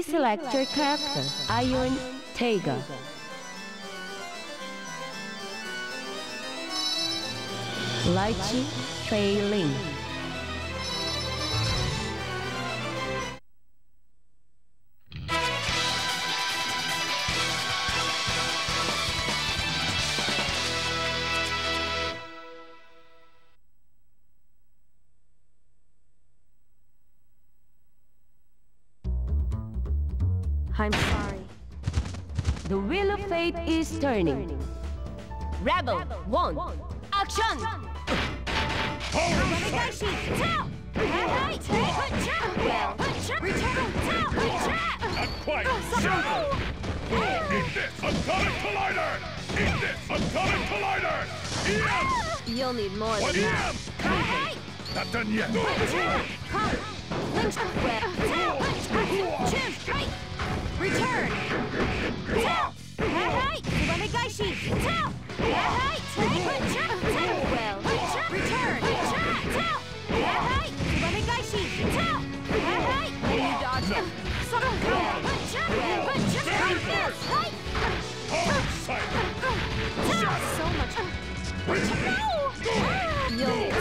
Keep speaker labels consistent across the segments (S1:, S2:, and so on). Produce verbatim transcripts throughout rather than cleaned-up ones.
S1: select your character. Iron Taiga. Lychee Trey Ling.
S2: I'm sorry.
S1: The wheel of fate is turning. Rebel, one, action!
S3: Not quite! Shadow! Eat this! Atomic Collider! Eat this! Atomic Collider! E M!
S2: You'll need more
S3: What
S2: than
S3: E
S2: that.
S3: M? Not done yet!
S2: Return! Well, return! You dodged him. So much. You'll need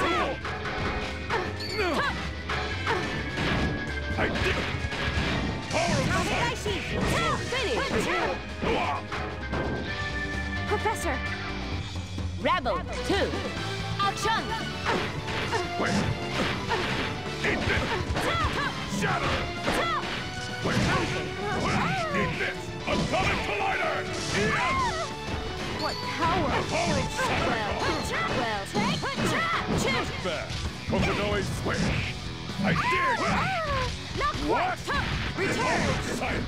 S3: I did it! Power of sight!
S2: Professor!
S1: Rebel, two, action!
S3: Wait! Eat this! Shatter! Wait! Eat this! Atomic Collider! E M!
S2: What power!
S3: Power of sight!
S2: Well, take
S3: Not bad! Kokonoe swing! I dare you!
S2: Not
S3: What?
S2: Return!
S3: Power of sight!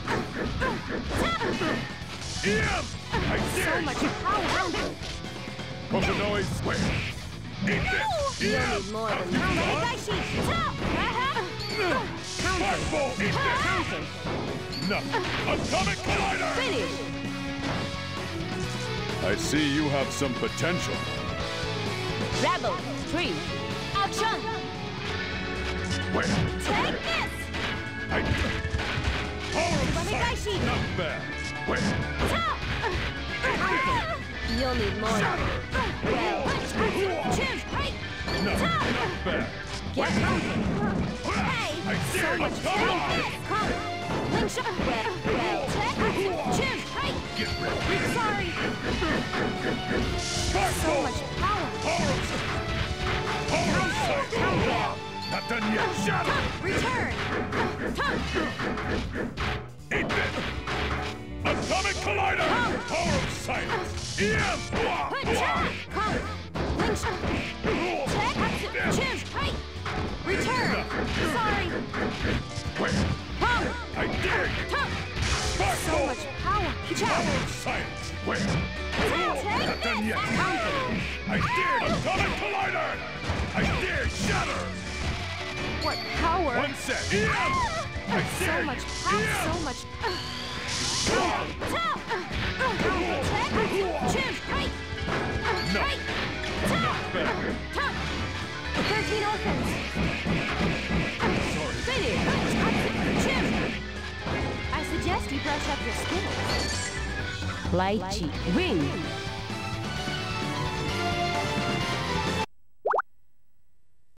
S3: E M! I dare
S2: So much
S3: you!
S2: power!
S3: Kokonoe swing! Eat this! E
S2: You'll
S3: M!
S2: need more than
S3: Have you
S2: that.
S3: gone? Sparkball! Eat this! No! Atomic Collider!
S1: Finish!
S3: I see you have some potential.
S1: Rebel, three, action!
S3: Wait!
S2: Take this!
S3: I... Power of sight! Not bad! Wait!
S2: You'll need more. Well,
S3: No, not bad!
S2: get counted.
S3: Hey! I dare you! Come on!
S2: Well, well,
S3: Get ready!
S2: sorry. So
S3: Sparkball!
S2: much power.
S3: Power of sight! Power of sight! Not done yet! Shadow!
S2: Return.
S3: Eat this! Atomic Collider! Power of silence! E M!
S2: Return. Sorry.
S3: Wait! I dare you!
S2: So
S3: Sparkball!
S2: much power.
S3: Power of silence! Wait! Not done yet! I dare Atomic Collider! I dare Shatter!
S2: What power.
S3: One set! E M! I
S2: So
S3: dare
S2: much
S3: you!
S2: power.
S3: E M!
S2: So much.
S3: No! Not bad!
S2: Thirteen orphans.
S3: Sorry.
S1: Finish!
S2: I suggest you brush up your skills.
S1: Lychee, win!